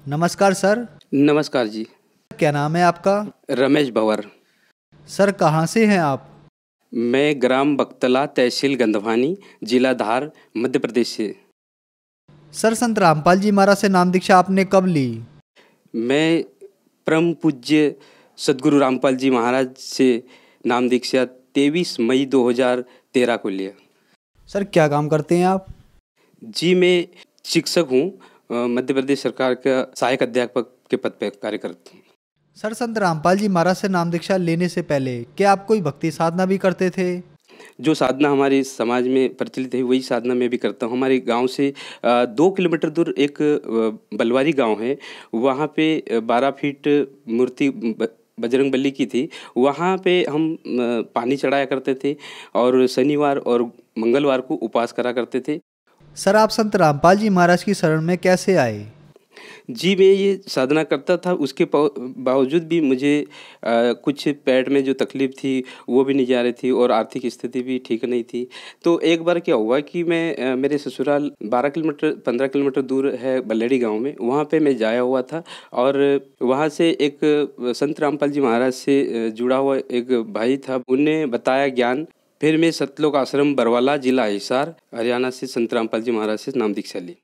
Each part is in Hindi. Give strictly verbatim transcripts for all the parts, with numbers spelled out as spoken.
नमस्कार सर। नमस्कार जी। क्या नाम है आपका? रमेश भंवर। सर कहाँ से हैं आप? मैं ग्राम बख्तला, तहसील गंधवानी, जिला धार, मध्य प्रदेश से। सर संत रामपाल जी महाराज से नाम दीक्षा आपने कब ली? मैं परम पूज्य सद्गुरु रामपाल जी महाराज से नाम दीक्षा तेईस मई दो हज़ार तेरह को लिया। सर क्या काम करते हैं आप? जी मैं शिक्षक हूँ, अ, मध्य प्रदेश सरकार का सहायक अध्यापक के पद पर कार्य करता हूँ। सर संत रामपाल जी महाराज से नाम दीक्षा लेने से पहले क्या आप कोई भक्ति साधना भी करते थे? जो साधना हमारे समाज में प्रचलित है वही साधना मैं भी करता हूँ। हमारे गांव से अ, दो किलोमीटर दूर एक अ, बलवारी गांव है, वहाँ पे अ, बारह फीट मूर्ति ब- बजरंग बली की थी। वहाँ पे हम अ, पानी चढ़ाया करते थे और शनिवार और मंगलवार को उपवास करा करते थे। सर आप संत रामपाल जी महाराज की शरण में कैसे आए? जी मैं ये साधना करता था, उसके पाव- बावजूद भी मुझे अ, कुछ पेट में जो तकलीफ़ थी वो भी नहीं जा रही थी और आर्थिक स्थिति भी ठीक नहीं थी। तो एक बार क्या हुआ कि मैं अ, मेरे ससुराल बारह किलोमीटर पंद्रह किलोमीटर दूर है बल्लेड़ी गांव में, वहाँ पे मैं जाया हुआ था और वहाँ से एक अ, संत रामपाल जी महाराज से अ, जुड़ा हुआ एक भाई था, उनने बताया ज्ञान। फिर मैं सतलोक आश्रम बरवाला, जिला हिसार, हरियाणा से संत रामपाल जी महाराज से नाम दीक्षा ली।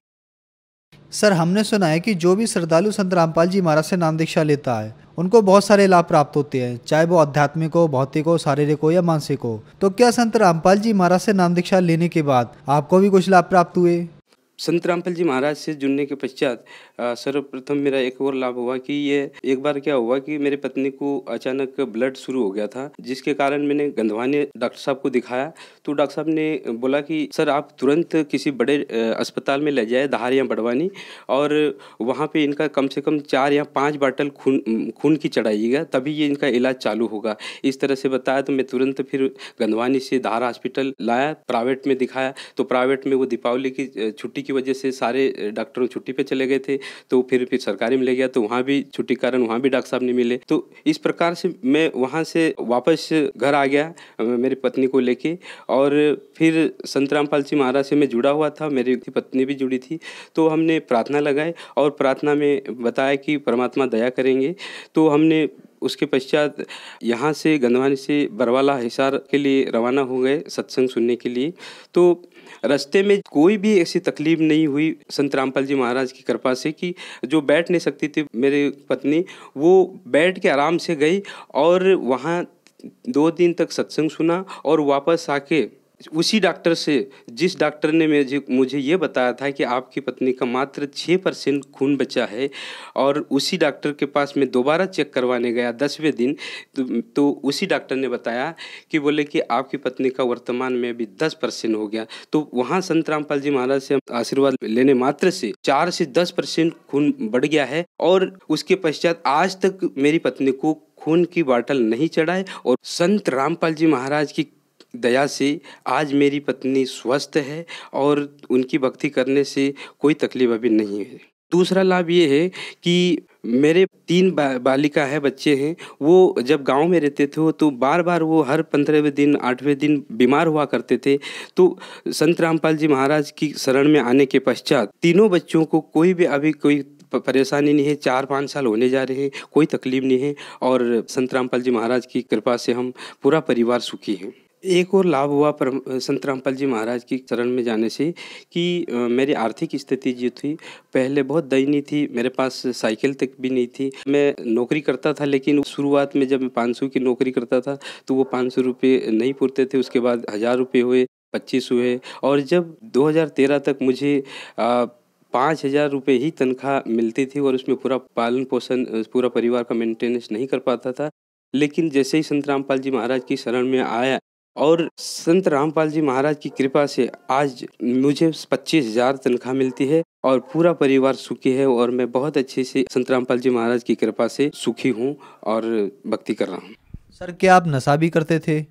सर हमने सुना है कि जो भी श्रद्धालु संत रामपाल जी महाराज से नाम दीक्षा लेता है उनको बहुत सारे लाभ प्राप्त होते हैं, चाहे वो आध्यात्मिक हो, भौतिक हो, शारीरिक हो या मानसिक हो। तो क्या संत रामपाल जी महाराज से नाम दीक्षा लेने के बाद आपको भी कुछ लाभ प्राप्त हुए? संत रामपाल जी महाराज से जुड़ने के पश्चात अ, सर्वप्रथम मेरा एक और लाभ हुआ कि ये एक बार क्या हुआ कि मेरी पत्नी को अचानक ब्लड शुरू हो गया था, जिसके कारण मैंने गंधवानी डॉक्टर साहब को दिखाया। तो डॉक्टर साहब ने बोला कि सर आप तुरंत किसी बड़े अ, अस्पताल में ले जाए, धार या बड़वानी, और वहाँ पे इनका कम से कम चार या पाँच बाटल खून खून की चढ़ाइएगा, तभी ये इनका इलाज चालू होगा। इस तरह से बताया तो मैं तुरंत फिर गंधवानी से धार हॉस्पिटल लाया, प्राइवेट में दिखाया। तो प्राइवेट में वो दीपावली की अ, छुट्टी की वजह से सारे डॉक्टर छुट्टी पे चले गए थे। तो फिर फिर सरकारी में ले गया तो वहाँ भी छुट्टी के कारण वहाँ भी डॉक्टर साहब नहीं मिले। तो इस प्रकार से मैं वहाँ से वापस घर आ गया अ, मेरी पत्नी को लेके, और फिर संत रामपाल जी महाराज से मैं जुड़ा हुआ था, मेरी पत्नी भी जुड़ी थी। तो हमने प्रार्थना लगाई और प्रार्थना में बताया कि परमात्मा दया करेंगे। तो हमने उसके पश्चात यहाँ से गंधवानी से बरवाला हिसार के लिए रवाना हो गए सत्संग सुनने के लिए। तो रास्ते में कोई भी ऐसी तकलीफ नहीं हुई संत रामपाल जी महाराज की कृपा से कि जो बैठ नहीं सकती थी मेरी पत्नी, वो बैठ के आराम से गई और वहाँ दो दिन तक सत्संग सुना और वापस आके उसी डॉक्टर से, जिस डॉक्टर ने मुझे मुझे ये बताया था कि आपकी पत्नी का मात्र छः परसेंट खून बचा है, और उसी डॉक्टर के पास मैं दोबारा चेक करवाने गया दसवें दिन। तो, तो उसी डॉक्टर ने बताया कि बोले कि आपकी पत्नी का वर्तमान में अभी दस परसेंट हो गया। तो वहाँ संत रामपाल जी महाराज से आशीर्वाद लेने मात्र से चार से दस परसेंट खून बढ़ गया है, और उसके पश्चात आज तक मेरी पत्नी को खून की बाटल नहीं चढ़ाए, और संत रामपाल जी महाराज की दया से आज मेरी पत्नी स्वस्थ है और उनकी भक्ति करने से कोई तकलीफ अभी नहीं है। दूसरा लाभ ये है कि मेरे तीन बा, बालिका है, बच्चे हैं। वो जब गांव में रहते थे तो बार बार वो हर पंद्रहवें दिन आठवें दिन बीमार हुआ करते थे। तो संत रामपाल जी महाराज की शरण में आने के पश्चात तीनों बच्चों को कोई भी अभी कोई प- परेशानी नहीं है। चार पाँच साल होने जा रहे हैं, कोई तकलीफ नहीं है, और संत रामपाल जी महाराज की कृपा से हम पूरा परिवार सुखी हैं। एक और लाभ हुआ परम संत रामपाल जी महाराज की शरण में जाने से कि अ, मेरी आर्थिक स्थिति जो थी पहले बहुत दयनीय थी। मेरे पास साइकिल तक भी नहीं थी। मैं नौकरी करता था, लेकिन शुरुआत में जब मैं पाँच सौ की नौकरी करता था तो वो पाँच सौ रुपये नहीं पुरते थे। उसके बाद हज़ार रुपये हुए, पच्चीस हुए, और जब दो हज़ार तेरह तक मुझे अ, पाँच हज़ार रुपये ही तनख्वाह मिलती थी और उसमें पूरा पालन पोषण अ, पूरा परिवार का मेंटेनेंस नहीं कर पाता था। लेकिन जैसे ही संत रामपाल जी महाराज की शरण में आया और संत रामपाल जी महाराज की कृपा से आज मुझे पच्चीस हज़ार तनख्वाह मिलती है और पूरा परिवार सुखी है, और मैं बहुत अच्छे से संत रामपाल जी महाराज की कृपा से सुखी हूँ और भक्ति कर रहा हूँ। सर क्या आप नशा भी करते थे?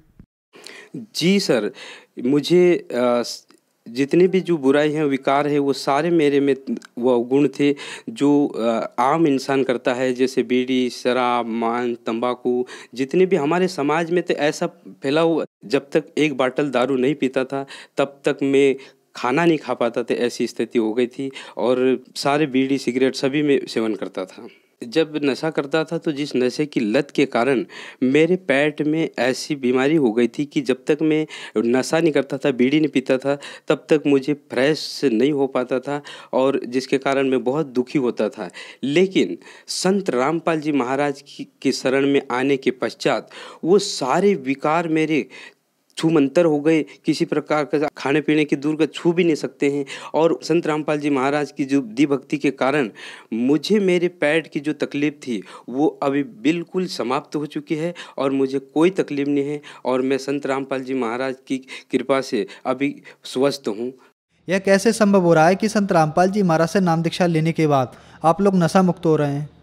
जी सर, मुझे अ, स जितनी भी जो बुराई है, विकार है, वो सारे मेरे में वो गुण थे जो अ, आम इंसान करता है, जैसे बीड़ी, शराब, मांस, तंबाकू। जितने भी हमारे समाज में तो ऐसा फैला हुआ, जब तक एक बाटल दारू नहीं पीता था, तब तक मैं खाना नहीं खा पाता था, ऐसी स्थिति हो गई थी और सारे बीड़ी सिगरेट सभी में सेवन करता था। जब नशा करता था तो जिस नशे की लत के कारण मेरे पेट में ऐसी बीमारी हो गई थी कि जब तक मैं नशा नहीं करता था, बीड़ी नहीं पीता था, तब तक मुझे फ्रेश नहीं हो पाता था और जिसके कारण मैं बहुत दुखी होता था। लेकिन संत रामपाल जी महाराज की, की शरण में आने के पश्चात वो सारे विकार मेरे छूमंतर हो गए, किसी प्रकार का खाने पीने की दूर का छू भी नहीं सकते हैं। और संत रामपाल जी महाराज की जो दी भक्ति के कारण मुझे मेरे पेट की जो तकलीफ़ थी वो अभी बिल्कुल समाप्त हो चुकी है और मुझे कोई तकलीफ़ नहीं है और मैं संत रामपाल जी महाराज की कृपा से अभी स्वस्थ हूँ। यह कैसे संभव हो रहा है कि संत रामपाल जी महाराज से नाम दीक्षा लेने के बाद आप लोग नशा मुक्त हो रहे हैं?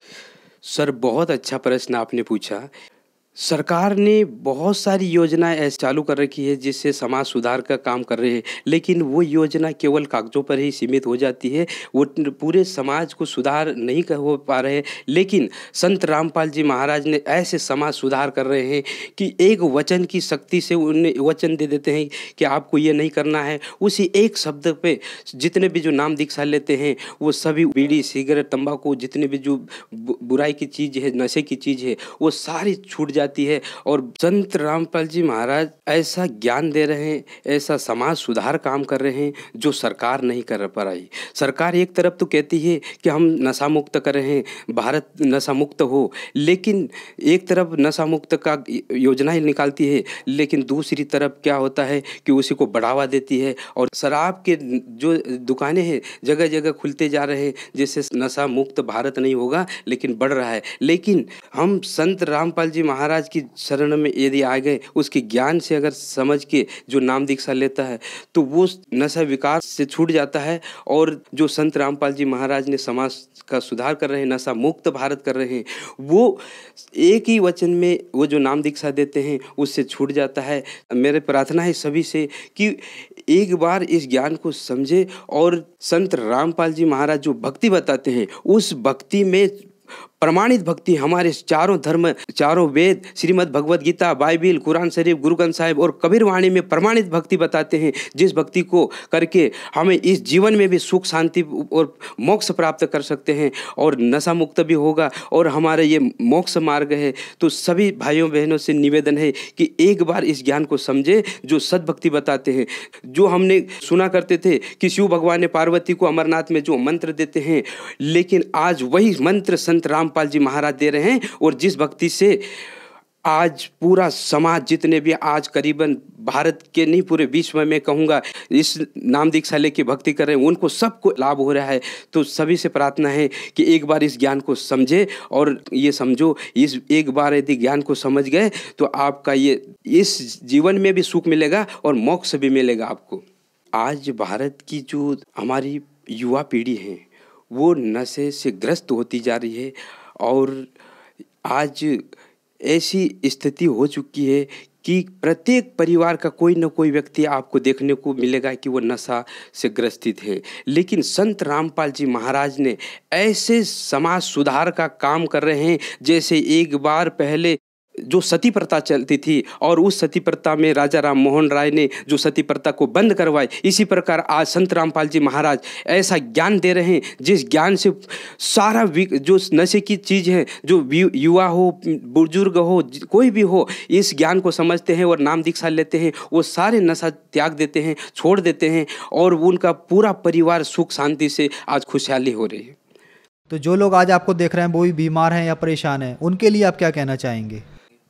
सर, बहुत अच्छा प्रश्न आपने पूछा। सरकार ने बहुत सारी योजनाएं ऐसे चालू कर रखी है जिससे समाज सुधार का काम कर रहे हैं, लेकिन वो योजना केवल कागजों पर ही सीमित हो जाती है, वो पूरे समाज को सुधार नहीं कर हो पा रहे। लेकिन संत रामपाल जी महाराज ने ऐसे समाज सुधार कर रहे हैं कि एक वचन की शक्ति से उन्हें वचन दे देते हैं कि आपको ये नहीं करना है। उसी एक शब्द पे जितने भी जो नाम दीक्षा लेते हैं वो सभी बीड़ी सिगरेट तंबाकू जितने भी जो बुराई की चीज़ है, नशे की चीज़ है, वो सारी छूट जाती है। और संत रामपाल जी महाराज ऐसा ज्ञान दे रहे हैं, ऐसा समाज सुधार काम कर रहे हैं जो सरकार नहीं कर पा रही। सरकार एक तरफ तो कहती है कि हम नशा मुक्त कर रहे हैं, भारत नशा मुक्त हो, लेकिन एक तरफ नशा मुक्त का योजना ही निकालती है, लेकिन दूसरी तरफ क्या होता है कि उसी को बढ़ावा देती है और शराब के जो दुकानें हैं जगह जगह खुलते जा रहे हैं, जिससे नशा मुक्त भारत नहीं होगा लेकिन बढ़ रहा है। लेकिन हम संत रामपाल जी महाराज की शरण में यदि आ गए, उसके ज्ञान से अगर समझ के जो नाम दीक्षा लेता है तो वो नशा विकार से छूट जाता है। और जो संत रामपाल जी महाराज ने समाज का सुधार कर रहे हैं, नशा मुक्त भारत कर रहे हैं, वो एक ही वचन में वो जो नाम दीक्षा देते हैं उससे छूट जाता है। मेरे प्रार्थना है सभी से कि एक बार इस ज्ञान को समझे और संत रामपाल जी महाराज जो भक्ति बताते हैं उस भक्ति में प्रमाणित भक्ति, हमारे चारों धर्म, चारों वेद, श्रीमद् भगवद गीता, बाइबिल, कुरान शरीफ, गुरु ग्रंथ साहिब और कबीर वाणी में प्रमाणित भक्ति बताते हैं, जिस भक्ति को करके हमें इस जीवन में भी सुख शांति और मोक्ष प्राप्त कर सकते हैं और नशा मुक्त भी होगा और हमारे ये मोक्ष मार्ग है। तो सभी भाइयों बहनों से निवेदन है कि एक बार इस ज्ञान को समझे जो सद्भक्ति बताते हैं। जो हमने सुना करते थे कि शिव भगवान ने पार्वती को अमरनाथ में जो मंत्र देते हैं, लेकिन आज वही मंत्र संत रामपाल जी महाराज दे रहे हैं और जिस भक्ति से आज पूरा समाज, जितने भी आज करीबन भारत के नहीं पूरे विश्व में कहूँगा इस नाम दीक्षा लेके भक्ति कर रहे हैं, उनको सबको लाभ हो रहा है। तो सभी से प्रार्थना है कि एक बार इस ज्ञान को समझे और ये समझो, इस एक बार यदि ज्ञान को समझ गए तो आपका ये इस जीवन में भी सुख मिलेगा और मोक्ष भी मिलेगा आपको। आज भारत की जो हमारी युवा पीढ़ी है वो नशे से ग्रस्त होती जा रही है और आज ऐसी स्थिति हो चुकी है कि प्रत्येक परिवार का कोई न कोई व्यक्ति आपको देखने को मिलेगा कि वो नशा से ग्रसित है। लेकिन संत रामपाल जी महाराज ने ऐसे समाज सुधार का काम कर रहे हैं जैसे एक बार पहले जो सती प्रथा चलती थी और उस सती प्रथा में राजा राम मोहन राय ने जो सती प्रथा को बंद करवाई, इसी प्रकार आज संत रामपाल जी महाराज ऐसा ज्ञान दे रहे हैं जिस ज्ञान से सारा जो नशे की चीज़ है, जो युवा हो, बुजुर्ग हो, कोई भी हो, इस ज्ञान को समझते हैं और नाम दीक्षा लेते हैं, वो सारे नशा त्याग देते हैं, छोड़ देते हैं और उनका पूरा परिवार सुख शांति से आज खुशहाली हो रही है। तो जो लोग आज आपको देख रहे हैं वो भी बीमार हैं या परेशान हैं, उनके लिए आप क्या कहना चाहेंगे?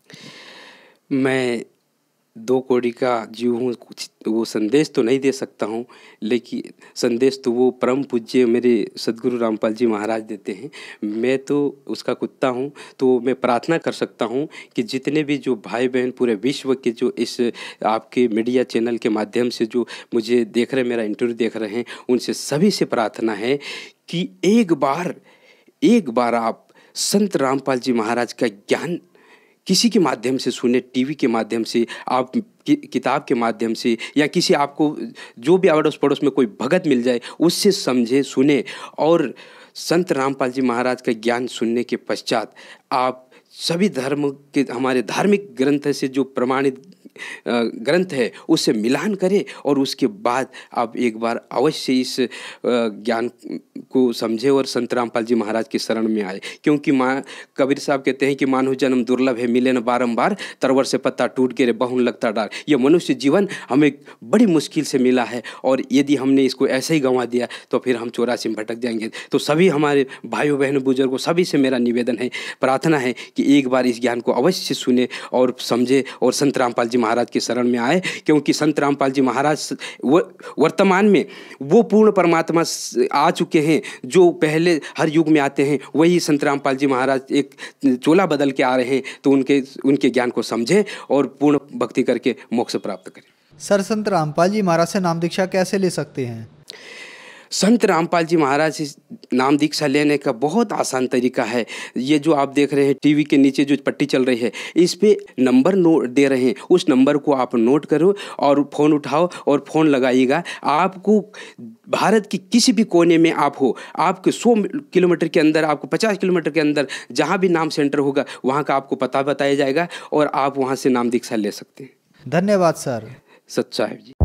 मैं दो कौड़ी का जीव हूँ, कुछ वो संदेश तो नहीं दे सकता हूँ, लेकिन संदेश तो वो परम पूज्य मेरे सदगुरु रामपाल जी महाराज देते हैं। मैं तो उसका कुत्ता हूँ, तो मैं प्रार्थना कर सकता हूँ कि जितने भी जो भाई बहन पूरे विश्व के जो इस आपके मीडिया चैनल के माध्यम से जो मुझे देख रहे हैं, मेरा इंटरव्यू देख रहे हैं, उनसे सभी से प्रार्थना है कि एक बार एक बार आप संत रामपाल जी महाराज का ज्ञान किसी के माध्यम से सुने, टीवी के माध्यम से, आप कि, किताब के माध्यम से, या किसी आपको जो भी अड़ोस पड़ोस में कोई भगत मिल जाए उससे समझे, सुने और संत रामपाल जी महाराज का ज्ञान सुनने के पश्चात आप सभी धर्म के, हमारे धार्मिक ग्रंथ से जो प्रमाणित ग्रंथ है उससे मिलान करें और उसके बाद आप एक बार अवश्य इस ज्ञान को समझे और संत रामपाल जी महाराज की शरण में आए। क्योंकि माँ कबीर साहब कहते हैं कि मानव जन्म दुर्लभ है, मिले न बारंबार, तरवर से पत्ता टूट गिरे बहुन लगता डार। यह मनुष्य जीवन हमें बड़ी मुश्किल से मिला है और यदि हमने इसको ऐसे ही गंवा दिया तो फिर हम चौरासी में भटक जाएंगे। तो सभी हमारे भाइयों बहनों बुजुर्गों सभी से मेरा निवेदन है, प्रार्थना है कि एक बार इस ज्ञान को अवश्य सुने और समझे और संत रामपाल जी महाराज की शरण में आए। क्योंकि संत रामपाल जी महाराज वर्तमान में वो पूर्ण परमात्मा आ चुके हैं जो पहले हर युग में आते हैं, वही संत रामपाल जी महाराज एक चोला बदल के आ रहे हैं। तो उनके उनके ज्ञान को समझें और पूर्ण भक्ति करके मोक्ष प्राप्त करें। सर, संत रामपाल जी महाराज से नाम दीक्षा कैसे ले सकते हैं? संत रामपाल जी महाराज से नाम दीक्षा लेने का बहुत आसान तरीका है। ये जो आप देख रहे हैं टीवी के नीचे जो पट्टी चल रही है, इस पे नंबर नोट दे रहे हैं, उस नंबर को आप नोट करो और फ़ोन उठाओ और फ़ोन लगाइएगा। आपको भारत की किसी भी कोने में आप हो, आपके सौ किलोमीटर के अंदर, आपको पचास किलोमीटर के अंदर जहाँ भी नाम सेंटर होगा वहाँ का आपको पता बताया जाएगा और आप वहाँ से नाम दीक्षा ले सकते हैं। धन्यवाद सर। सत साहिब जी।